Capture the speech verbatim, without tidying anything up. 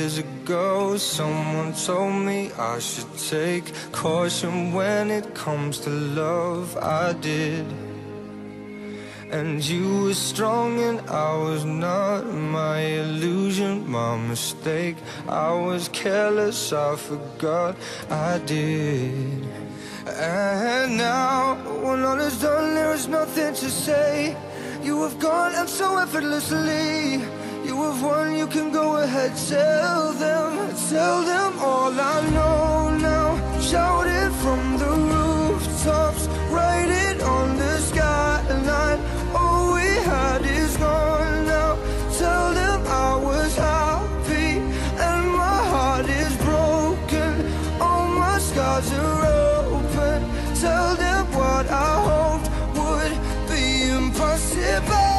years ago, someone told me I should take caution when it comes to love. I did. And you were strong and I was not. My illusion, my mistake. I was careless, I forgot I did. And now, when all is done, there is nothing to say. You have gone and so effortlessly. You have won, you can go ahead, tell them. Tell them all I know now. Shout it from the rooftops, write it on the skyline. All we had is gone now. Tell them I was happy and my heart is broken. All my scars are open. Tell them what I hoped would be impossible.